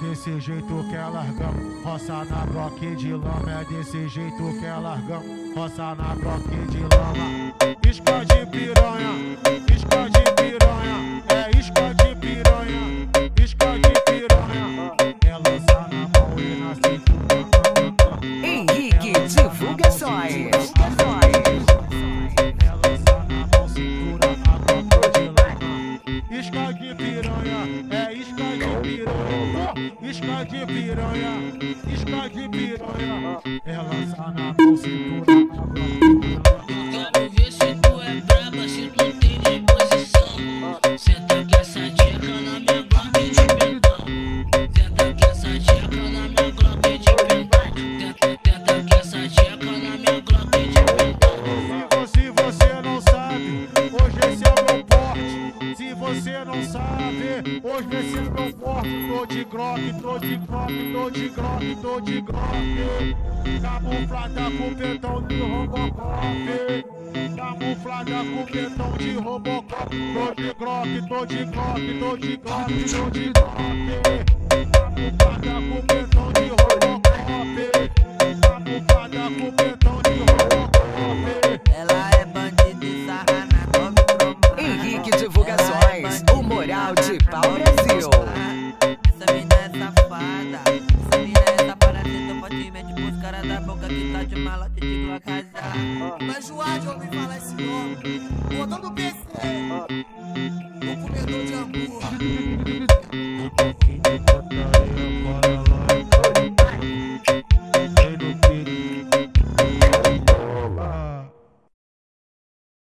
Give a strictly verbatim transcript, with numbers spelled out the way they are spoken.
desse jeito que é largão, roça na broque de lama. É desse jeito que é largão, roça na broque de lama. Isca de piranha, isca de piranha, é isca de piranha, isca de piranha. É lança na mão e na cintura. Henrique Divulgações. É lança na mão, cintura, a broque de lama. Isca de piranha, é isca de piranha, isca de piranha, isca de piranha. É lança na mão, cintura, a broque de lama. Quero ver se tu é braba, se tu tem disposição. Senta que essa tcheca na minha glock de pentão. Senta que essa tcheca na minha glock de pentão. Tenta, tenta que essa tcheca na minha glock de pentão. Se você não sabe, hoje esse é o meu porte. Se você não sabe, hoje esse é o meu porte. Tô de glock, tô de glock, tô de glock, tô de glock. Camuflada com pentão de Robocop. Camuflada com pentão de Robocop. Tô de glock, tô de glock, tô de glock, tô de glock. Camuflada com pentão de Robocop. Camuflada com pentão de Robocop. Ela é bandida e sarra na nove cromada. Henrique Divulgações, o Moral de Pau Brasil. Essa mina é safada, essa mina é safada. Tenta fortemente pros caras da boca que tá de malote de Glock rasar. Mas Joá de ouvir falar esse nome, botão do P C, o comedor de hambúrguer. Um pouquinho de putaria, bora lá.